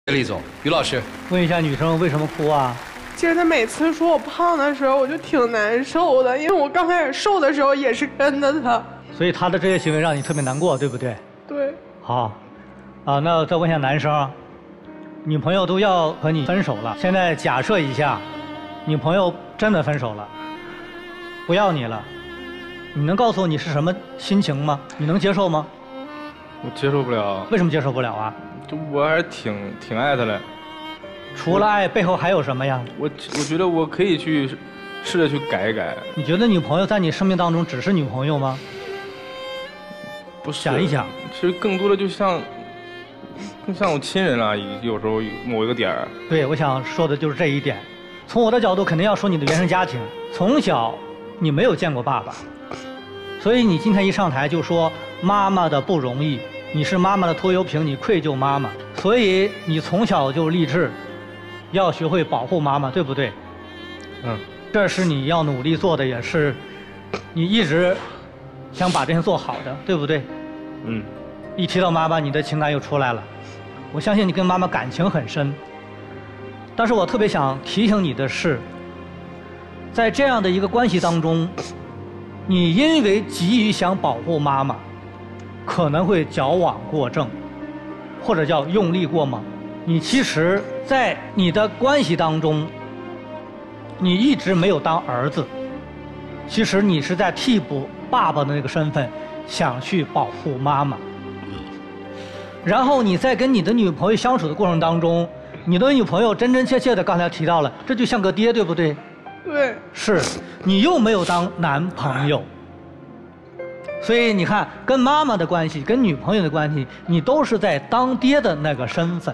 李总，于老师， 问一下女生为什么哭啊？ 其实他每次说我胖的时候，我就挺难受的，因为我刚开始瘦的时候也是跟着他。 所以他的这些行为让你特别难过，对不对？ 对。 好，那我再问一下男生，女朋友都要和你分手了，现在假设一下，女朋友真的分手了，不要你了，你能告诉我你是什么心情吗？你能接受吗？ 我接受不了。 为什么接受不了啊？ 就我还是挺爱他的。 除了爱，背后还有什么呀？我觉得我可以去试着去改一改。 你觉得女朋友在你生命当中只是女朋友吗？ 不是。 想一想， 其实更多的更像我亲人了，有时候某一个点儿。 对，我想说的就是这一点。从我的角度，肯定要说你的原生家庭。从小你没有见过爸爸，所以你今天一上台就说妈妈的不容易，你是妈妈的拖油瓶，你愧疚妈妈，所以你从小就立志要学会保护妈妈，对不对？这是你要努力做的，也是你一直想把这些做好的，对不对？一提到妈妈，你的情感又出来了。我相信你跟妈妈感情很深，但是我特别想提醒你的是，在这样的一个关系当中，你因为急于想保护妈妈，可能会矫枉过正，或者叫用力过猛。你其实，在你的关系当中，你一直没有当儿子，其实你是在替补爸爸的那个身份，想去保护妈妈。然后你在跟你的女朋友相处的过程当中，你的女朋友真真切切的刚才提到了，这就像个爹，对不对？ 对。 是，你又没有当男朋友，所以你看，跟妈妈的关系，跟女朋友的关系，你都是在当爹的那个身份，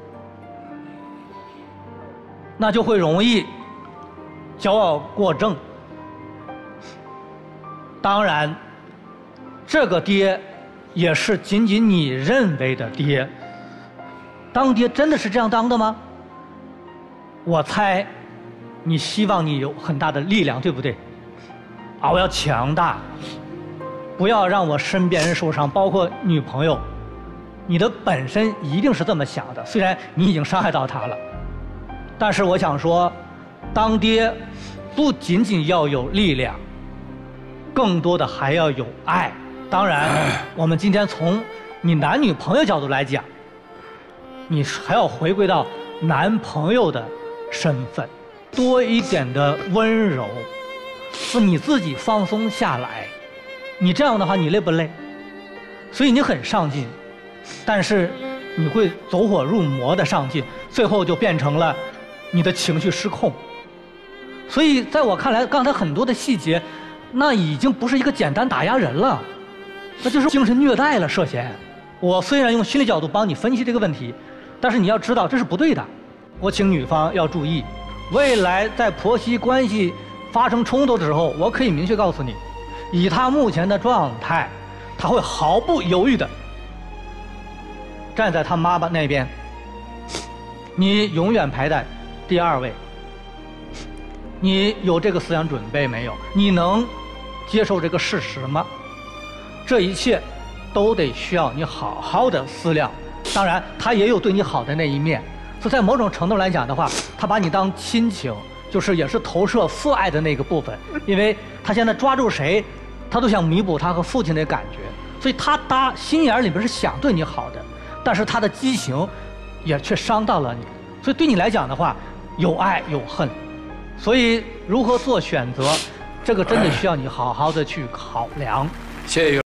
那就会容易矫枉过正。当然，这个爹也是仅仅你认为的爹。当爹真的是这样当的吗？我猜，你希望你有很大的力量，对不对？我要强大，不要让我身边人受伤，包括女朋友。你的本身一定是这么想的，虽然你已经伤害到她了，但是我想说，当爹不仅仅要有力量，更多的还要有爱。当然，我们今天从你男女朋友角度来讲，你还要回归到男朋友的身份，多一点的温柔，你自己放松下来。你这样的话，你累不累？所以你很上进，但是你会走火入魔的上进，最后就变成了你的情绪失控。所以在我看来，刚才很多的细节，那已经不是一个简单打压人了，那就是精神虐待了，涉嫌。我虽然用心理角度帮你分析这个问题，但是你要知道这是不对的。我请女方要注意，未来在婆媳关系发生冲突的时候，我可以明确告诉你，以她目前的状态，她会毫不犹豫的站在她妈妈那边，你永远排在第二位。你有这个思想准备没有？你能接受这个事实吗？这一切都得需要你好好的思量。当然，他也有对你好的那一面，所以在某种程度来讲的话，他把你当亲情，就是也是投射父爱的那个部分。因为他现在抓住谁，他都想弥补他和父亲的感觉，所以他心眼里边是想对你好的，但是他的畸形也却伤到了你。所以对你来讲的话，有爱有恨。所以如何做选择，这个真的需要你好好的去考量。 谢谢。